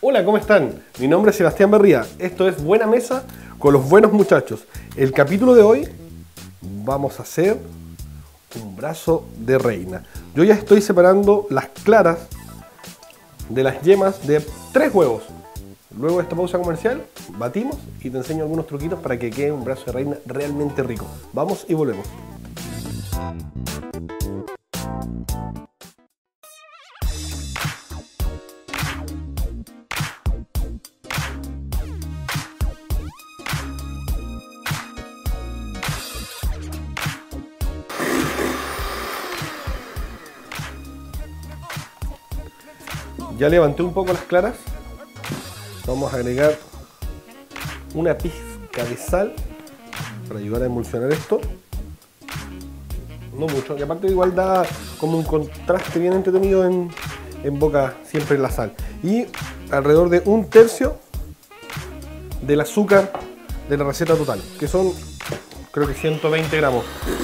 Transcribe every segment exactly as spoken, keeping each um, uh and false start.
Hola, ¿cómo están? Mi nombre es Sebastián Berría. Esto es Buena Mesa con los buenos muchachos. El capítulo de hoy vamos a hacer un brazo de reina. Yo ya estoy separando las claras de las yemas de tres huevos. Luego de esta pausa comercial, batimos y te enseño algunos truquitos para que quede un brazo de reina realmente rico. Vamos y volvemos. Ya levanté un poco las claras. Vamos a agregar una pizca de sal para ayudar a emulsionar esto. No mucho, y aparte igual da como un contraste bien entretenido en, en boca siempre la sal. Y alrededor de un tercio del azúcar de la receta total, que son creo que ciento veinte gramos.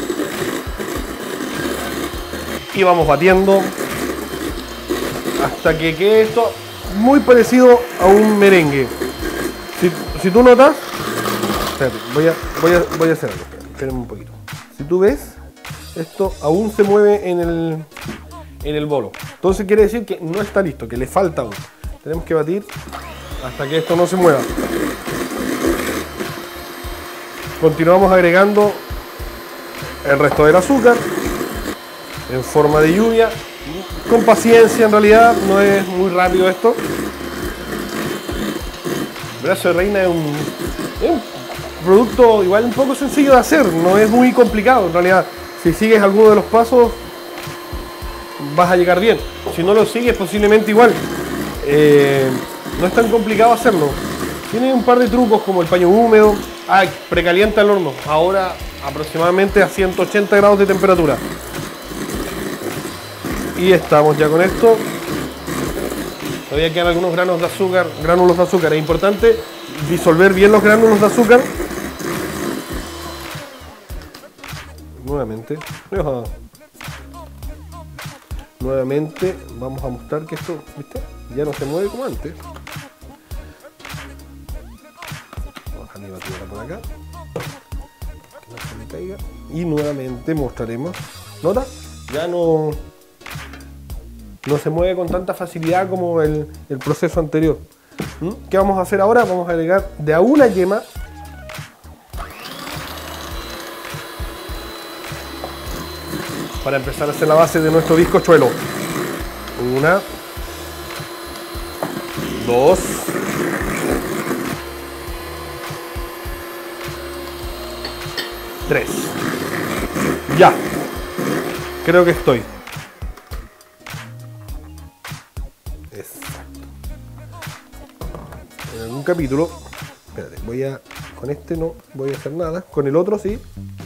Y vamos batiendo hasta que quede esto muy parecido a un merengue. Si, si tú notas, espérate, voy a, voy a, voy a hacer algo, espérame un poquito. Si tú ves, esto aún se mueve en el, en el bolo. Entonces quiere decir que no está listo, que le falta aún. Tenemos que batir hasta que esto no se mueva. Continuamos agregando el resto del azúcar en forma de lluvia. Con paciencia, en realidad, no es muy rápido esto. El brazo de reina es un, es un producto igual un poco sencillo de hacer, no es muy complicado. En realidad, si sigues alguno de los pasos, vas a llegar bien. Si no lo sigues, posiblemente igual. Eh, no es tan complicado hacerlo. Tiene un par de trucos como el paño húmedo. Ah, precalienta el horno. Ahora aproximadamente a ciento ochenta grados de temperatura. Y estamos ya con esto. Todavía quedan algunos granos de azúcar, gránulos de azúcar. Es importante disolver bien los gránulos de azúcar. Nuevamente. Nuevamente vamos a mostrar que esto, ¿viste? Ya no se mueve como antes. Vamos a dejar mi batidora por acá. Que no se me caiga. Y nuevamente mostraremos. ¿Nota? Ya no... No se mueve con tanta facilidad como el, el proceso anterior. ¿Mm? ¿Qué vamos a hacer ahora? Vamos a agregar de a una yema para empezar a hacer la base de nuestro bizcochuelo. Una, dos, tres. Ya. Creo que estoy. En algún capítulo, espérate, voy a, con este no voy a hacer nada, con el otro sí.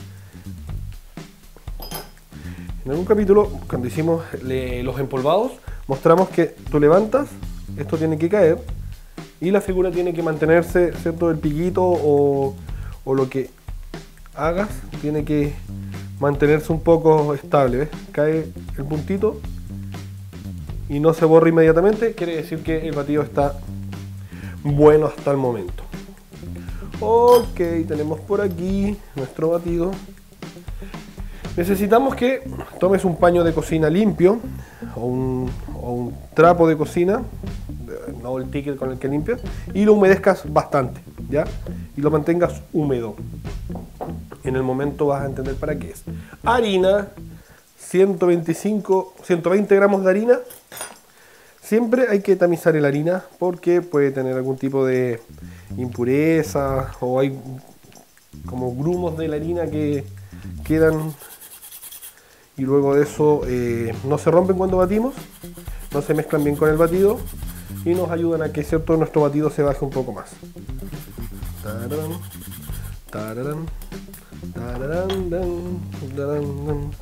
En algún capítulo, cuando hicimos le, los empolvados, mostramos que tú levantas, esto tiene que caer y la figura tiene que mantenerse, ¿cierto? El piquito o, o lo que hagas tiene que mantenerse un poco estable, ¿ves? Cae el puntito y no se borra inmediatamente, quiere decir que el batido está bueno hasta el momento. Ok, tenemos por aquí nuestro batido. Necesitamos que tomes un paño de cocina limpio o un, o un trapo de cocina, no el ticket con el que limpias, y lo humedezcas bastante, ¿ya? Y lo mantengas húmedo. En el momento vas a entender para qué es. Harina, ciento veinticinco, ciento veinte gramos de harina. Siempre hay que tamizar la harina porque puede tener algún tipo de impureza o hay como grumos de la harina que quedan y luego de eso eh, no se rompen cuando batimos, no se mezclan bien con el batido y nos ayudan a que, ¿cierto?, nuestro batido se baje un poco más. Tararán, tararán, tararán, dan, tararán, dan.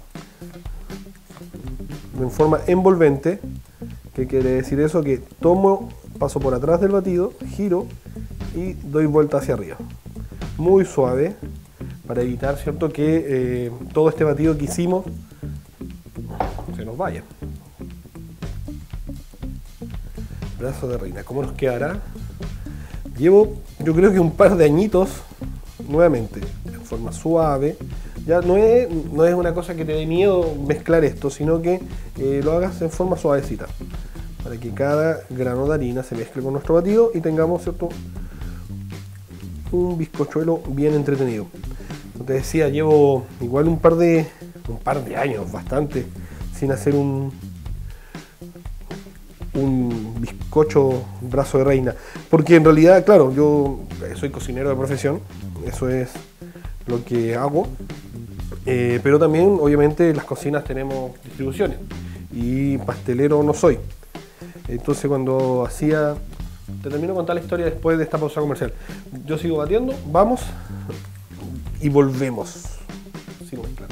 En forma envolvente. ¿Qué quiere decir eso? Que tomo, paso por atrás del batido, giro y doy vuelta hacia arriba. Muy suave para evitar, ¿cierto?, que eh, todo este batido que hicimos se nos vaya. Brazo de reina, ¿cómo nos quedará? Llevo, yo creo que un par de añitos, nuevamente, en forma suave. Ya no es, no es una cosa que te dé miedo mezclar esto, sino que eh, lo hagas en forma suavecita, para que cada grano de harina se mezcle con nuestro batido y tengamos, ¿cierto?, un bizcochuelo bien entretenido. Como te decía, llevo igual un par de, un par de años, bastante, sin hacer un, un bizcocho brazo de reina. Porque en realidad, claro, yo soy cocinero de profesión, eso es lo que hago. Eh, pero también, obviamente, en las cocinas tenemos distribuciones y pastelero no soy. Entonces, cuando hacía... Te termino de contar la historia después de esta pausa comercial. Yo sigo batiendo, vamos y volvemos. Sigo mezclando.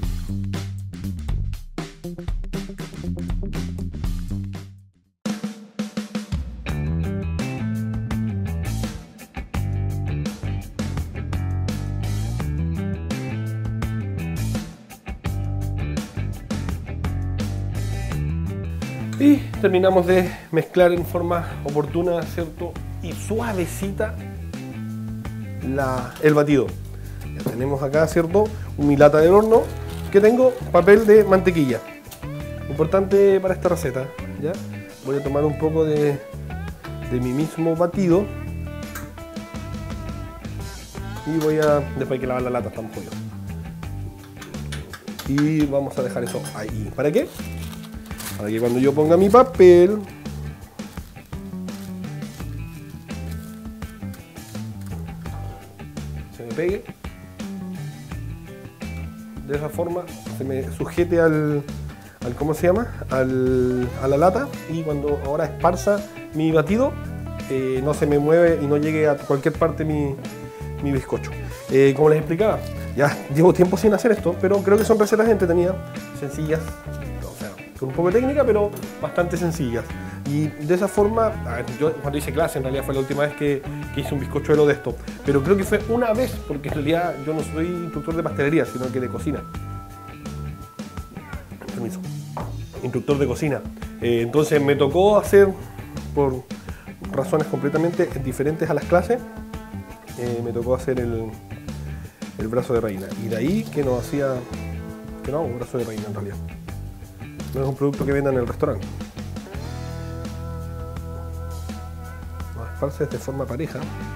Y terminamos de mezclar en forma oportuna, ¿cierto?, y suavecita la, el batido. Ya tenemos acá, ¿cierto?, mi lata del horno, que tengo papel de mantequilla. Importante para esta receta, ¿ya? Voy a tomar un poco de, de mi mismo batido. Y voy a, después hay que lavar la lata, estamos jodidos. Y vamos a dejar eso ahí. ¿Para qué? Para que cuando yo ponga mi papel, se me pegue, de esa forma se me sujete al, al ¿cómo se llama? Al, a la lata, y cuando ahora esparza mi batido, eh, no se me mueve y no llegue a cualquier parte mi, mi bizcocho. Eh, como les explicaba, ya llevo tiempo sin hacer esto, pero creo que son recetas entretenidas, sencillas, con un poco de técnica, pero bastante sencillas. Y de esa forma, a ver, yo cuando hice clase, en realidad fue la última vez que, que hice un bizcochuelo de esto, pero creo que fue una vez, porque en realidad yo no soy instructor de pastelería, sino que de cocina. Permiso. Instructor de cocina. Eh, entonces me tocó hacer, por razones completamente diferentes a las clases, eh, me tocó hacer el, el brazo de reina. Y de ahí que no hacía, que no hago un brazo de reina en realidad. No es un producto que vendan en el restaurante. Lo esparces de forma pareja.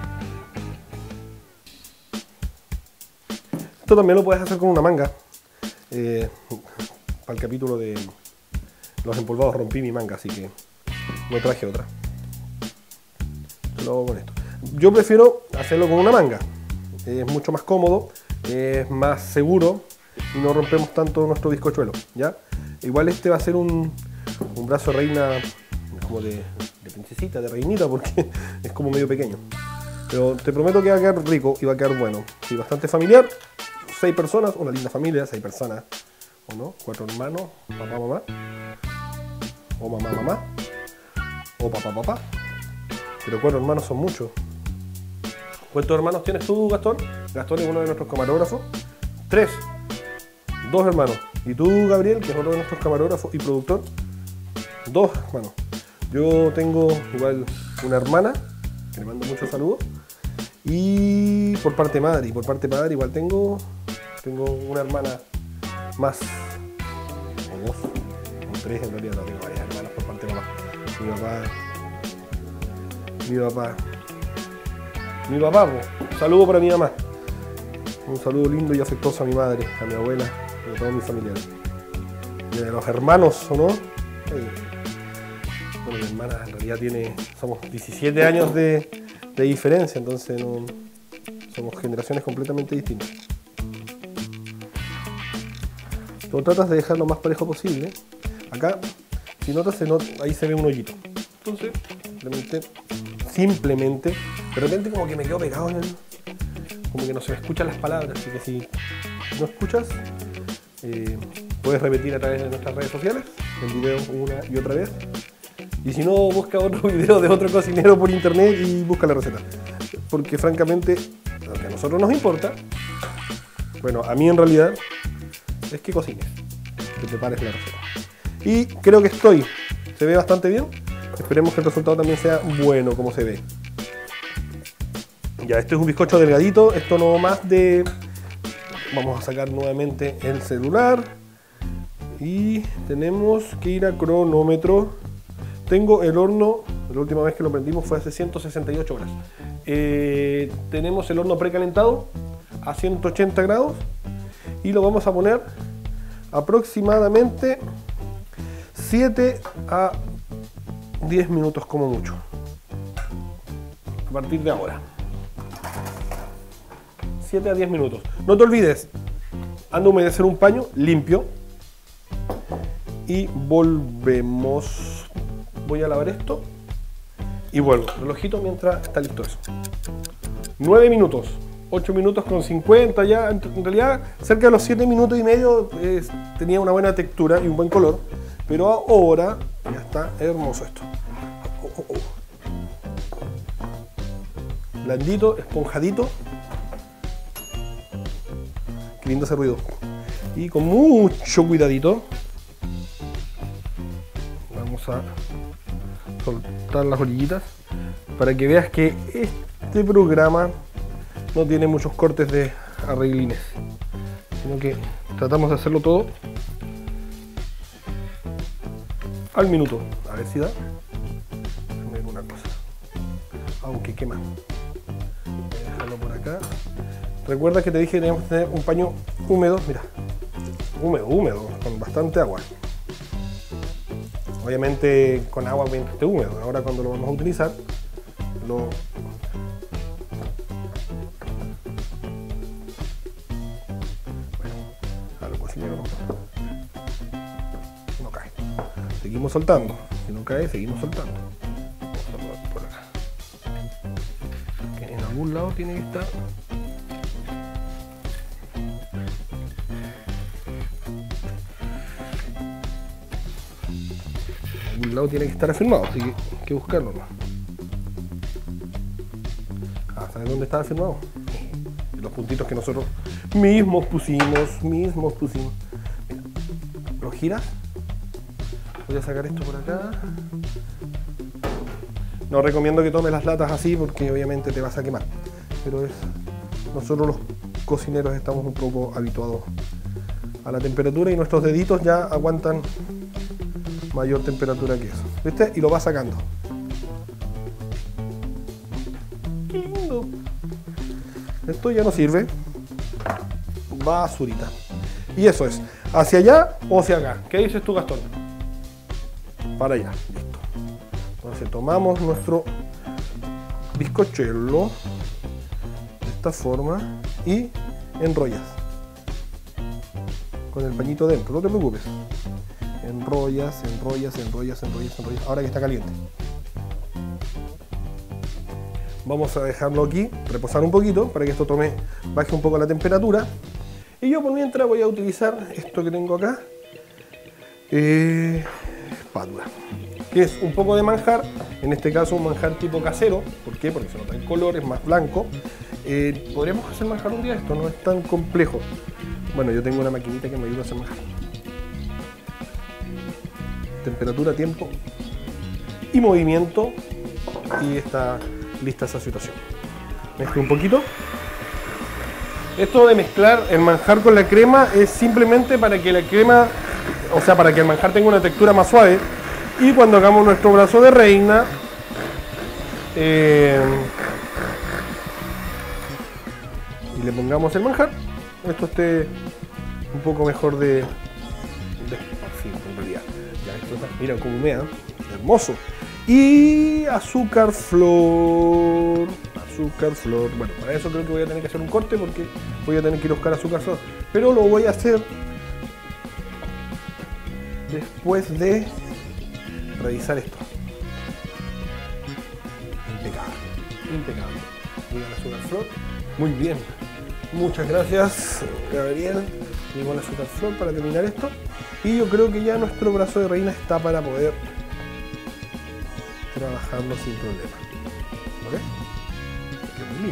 Esto también lo puedes hacer con una manga. Eh, para el capítulo de los empolvados rompí mi manga, así que no traje otra. Lo hago con esto. Yo prefiero hacerlo con una manga. Es mucho más cómodo, es más seguro y no rompemos tanto nuestro bizcochuelo, ¿ya? Igual este va a ser un, un brazo de reina como de, de princesita, de reinita, porque es como medio pequeño. Pero te prometo que va a quedar rico y va a quedar bueno. Sí, bastante familiar. Seis personas, una linda familia, seis personas. ¿O no? Cuatro hermanos, papá, mamá. O mamá, mamá. O papá, papá. Pero cuatro hermanos son muchos. ¿Cuántos hermanos tienes tú, Gastón? Gastón es uno de nuestros camarógrafos. Tres. Dos hermanos. Y tú, Gabriel, que es otro de nuestros camarógrafos y productor, dos hermanos. Yo tengo igual una hermana, que le mando muchos saludos, y por parte de madre, y por parte de padre igual tengo, tengo una hermana más, o dos, o tres en realidad, no tengo varias hermanas por parte de mamá. Mi papá, mi papá, mi papá, un saludo para mi mamá, un saludo lindo y afectuoso a mi madre, a mi abuela, de todos mis familiares. Y de los hermanos, ¿o no? Sí. Bueno, mi hermana en realidad tiene... Somos diecisiete años de, de diferencia, entonces no, somos generaciones completamente distintas. Tú tratas de dejar lo más parejo posible. Acá, si notas, se not, ahí se ve un hoyito. Entonces, simplemente, simplemente, de repente como que me quedo pegado en el... Como que no se me escuchan las palabras, así que si no escuchas... Eh, puedes repetir a través de nuestras redes sociales el video una y otra vez, y si no, busca otro video de otro cocinero por internet y busca la receta, porque francamente lo que a nosotros nos importa, bueno, a mí en realidad, es que cocines, que prepares la receta. Y creo que estoy, se ve bastante bien, Esperemos que el resultado también sea bueno, como se ve. Ya, este es un bizcocho delgadito, esto no más de... Vamos a sacar nuevamente el celular. Y tenemos que ir a cronómetro. Tengo el horno, la última vez que lo prendimos fue hace ciento sesenta y ocho horas. Eh, tenemos el horno precalentado a ciento ochenta grados y lo vamos a poner aproximadamente siete a diez minutos como mucho. A partir de ahora. siete a diez minutos. No te olvides, anda a humedecer un paño limpio y volvemos. Voy a lavar esto y vuelvo. Relojito mientras está listo eso. nueve minutos. ocho minutos con cincuenta ya. En realidad, cerca de los siete minutos y medio eh, tenía una buena textura y un buen color. Pero ahora ya está hermoso esto. Oh, oh, oh. Blandito, esponjadito. Qué lindo ese ruido. Y con mucho cuidadito vamos a soltar las orillitas para que veas que este programa no tiene muchos cortes de arreglines, sino que tratamos de hacerlo todo al minuto. A ver si da. Déjame ver una cosa. Aunque quema. Voy a dejarlo por acá. Recuerda que te dije que teníamos que tener un paño húmedo. Mira. Húmedo, húmedo, con bastante agua. Obviamente con agua mientras esté húmedo. Ahora cuando lo vamos a utilizar, lo... Bueno, a lo cocinero no. No cae. Seguimos soltando. Si no cae, seguimos soltando. Vamos a probar por acá. Que en algún lado tiene que estar. En algún lado tiene que estar afirmado, así que hay que buscarlo, ¿no? Ah, ¿sabes dónde está afirmado? En los puntitos que nosotros mismos pusimos, mismos pusimos. Mira, lo giras. Voy a sacar esto por acá. No recomiendo que tomes las latas así porque obviamente te vas a quemar. Pero es, nosotros los cocineros estamos un poco habituados a la temperatura y nuestros deditos ya aguantan mayor temperatura que eso. ¿Viste? Y lo vas sacando. ¡Qué lindo! Esto ya no sirve. Basurita. Y eso es. ¿Hacia allá o hacia acá? ¿Qué dices tú, Gastón? Para allá. Listo. Entonces tomamos nuestro bizcochuelo de esta forma y enrollas con el pañito dentro. No te preocupes. Enrollas, enrollas, enrollas, enrollas, enrollas. Ahora que está caliente. Vamos a dejarlo aquí, reposar un poquito para que esto tome, baje un poco la temperatura. Y yo por mientras voy a utilizar esto que tengo acá. Eh, espátula. Que es un poco de manjar. En este caso un manjar tipo casero. ¿Por qué? Porque se nota el color, es más blanco. Eh, Podríamos hacer manjar un día. Esto no es tan complejo. Bueno, yo tengo una maquinita que me ayuda a hacer manjar. Temperatura, tiempo y movimiento y está lista esa situación. Mezclo un poquito. Esto de mezclar el manjar con la crema es simplemente para que la crema, o sea, para que el manjar tenga una textura más suave y cuando hagamos nuestro brazo de reina eh, y le pongamos el manjar, esto esté un poco mejor de, de sí, en realidad. Mira cómo humea, hermoso. Y azúcar flor, azúcar flor. Bueno, para eso creo que voy a tener que hacer un corte porque voy a tener que ir a buscar azúcar flor. Pero lo voy a hacer después de revisar esto. Impecable, impecable. Mira el azúcar flor. Muy bien. Muchas gracias, Gabriel. Llegó el azúcar flor para terminar esto. Y yo creo que ya nuestro brazo de reina está para poder trabajarlo sin problema. ¿Ok? Qué muy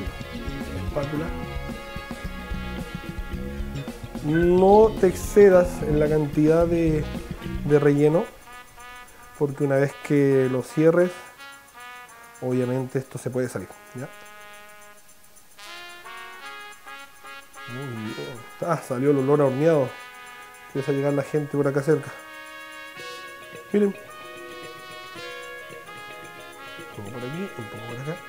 lindo. Espátula. No te excedas en la cantidad de, de relleno, porque una vez que lo cierres, obviamente esto se puede salir, ¿ya? Muy bien. Ah, salió el olor a horneado. Empieza a llegar la gente por acá cerca. Miren. Un poco por aquí, un poco por acá.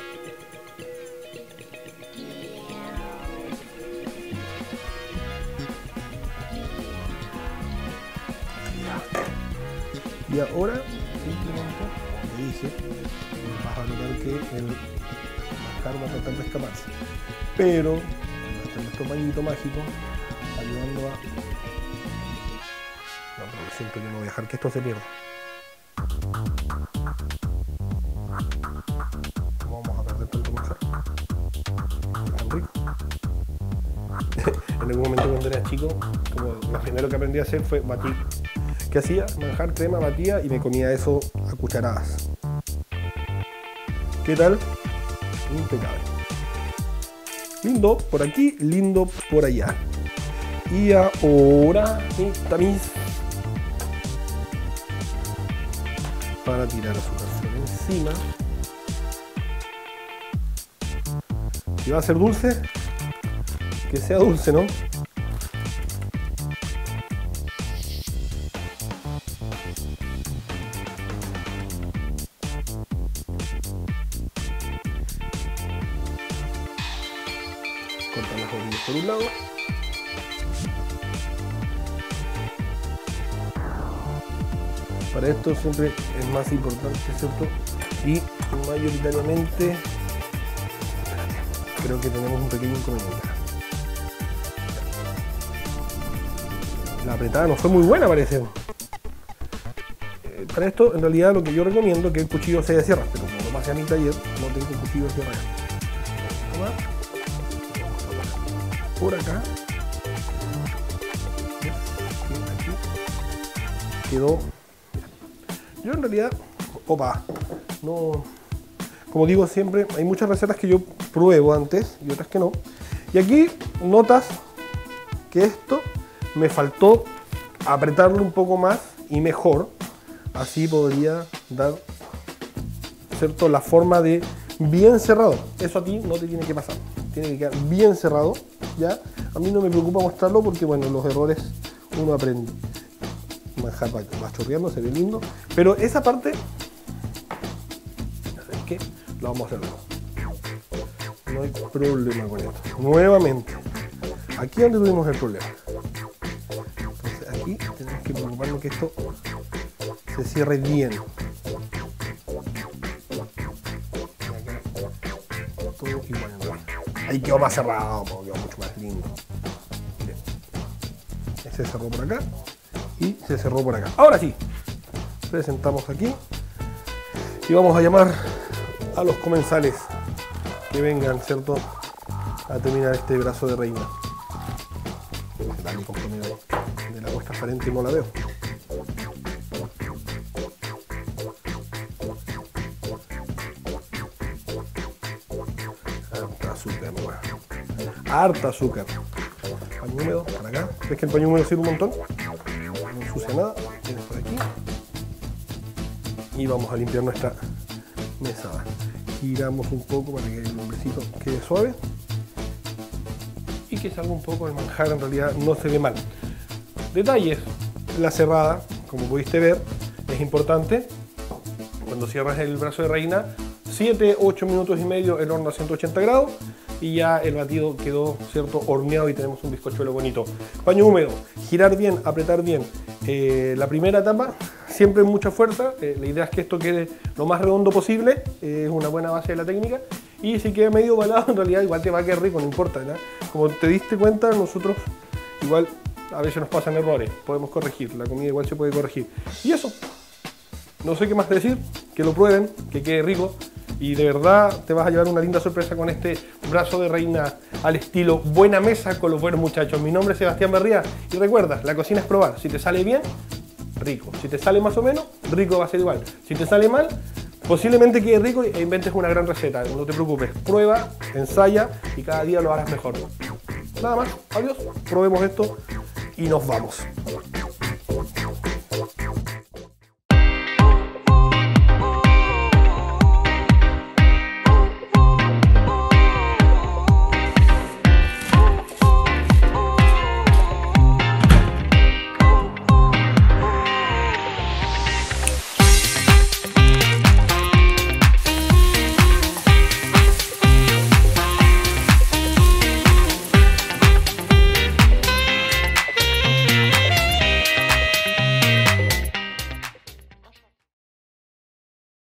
Y ahora, simplemente, como te dije, vas a notar que el manjar va a tratar de escaparse. Pero, está nuestro pañito mágico, ayudando a... No, pero lo siento, yo no voy a dejar que esto se pierda. No vamos a perder tanto manjar. Es tan rico. En algún momento cuando era chico, como lo primero que aprendí a hacer fue batir. ¿Qué hacía? Manjar, crema, batía y me comía eso a cucharadas. ¿Qué tal? Impecable. Lindo por aquí, lindo por allá. Y ahora, esta mis para tirar azúcar por encima. Si va a ser dulce, que sea dulce, ¿no? Cortar las orillas por un lado. Para esto siempre es más importante, ¿cierto? Y mayoritariamente creo que tenemos un pequeño inconveniente. La apretada no fue muy buena, parece. Eh, para esto, en realidad, lo que yo recomiendo es que el cuchillo sea de sierra, pero como lo pasé a mi taller, no tengo un cuchillo de sierra. Por acá. Aquí quedó. Yo en realidad, opa, no, como digo siempre, hay muchas recetas que yo pruebo antes y otras que no. Y aquí notas que esto me faltó apretarlo un poco más y mejor. Así podría dar, ¿cierto?, la forma de bien cerrado. Eso a ti no te tiene que pasar. Tiene que quedar bien cerrado, ¿ya? A mí no me preocupa mostrarlo porque, bueno, los errores uno aprende. Manjar va, va chorreando, se ve lindo. Pero esa parte, ¿sabes qué? La vamos a hacer luego. No hay problema con esto. Nuevamente, aquí es donde tuvimos el problema. Entonces aquí tenemos que preocuparnos que esto se cierre bien. Todo igual. Ahí quedó más cerrado, quedó mucho más lindo. Bien. Se cerró por acá y se cerró por acá. Ahora sí, presentamos aquí y vamos a llamar a los comensales que vengan, ¿cierto?, a terminar este brazo de reina. Dale, compañero, de la agua transparente no la veo. Harta azúcar, bueno. Harta azúcar. Paño húmedo para acá. ¿Ves que el paño húmedo sirve un montón? No ensucia nada. Tienes por aquí. Y vamos a limpiar nuestra mesada. Giramos un poco para que el hombrecito quede suave. Y que salga un poco el manjar, en realidad no se ve mal. Detalles. La cerrada, como pudiste ver, es importante. Cuando cierras el brazo de reina, siete ocho minutos y medio el horno a ciento ochenta grados y ya el batido quedó, ¿cierto?, horneado y tenemos un bizcochuelo bonito. Paño húmedo, girar bien, apretar bien. Eh, la primera etapa, siempre mucha fuerza. Eh, la idea es que esto quede lo más redondo posible, eh, es una buena base de la técnica. Y si queda medio ovalado, en realidad igual te va a quedar rico, no importa, ¿no? Como te diste cuenta, nosotros igual a veces nos pasan errores, podemos corregir, la comida igual se puede corregir. Y eso, no sé qué más decir, que lo prueben, que quede rico. Y de verdad te vas a llevar una linda sorpresa con este brazo de reina al estilo buena mesa con los buenos muchachos. Mi nombre es Sebastián Berría y recuerda, la cocina es probar. Si te sale bien, rico. Si te sale más o menos, rico va a ser igual. Si te sale mal, posiblemente quede rico e inventes una gran receta. No te preocupes, prueba, ensaya y cada día lo harás mejor. Nada más, adiós, probemos esto y nos vamos.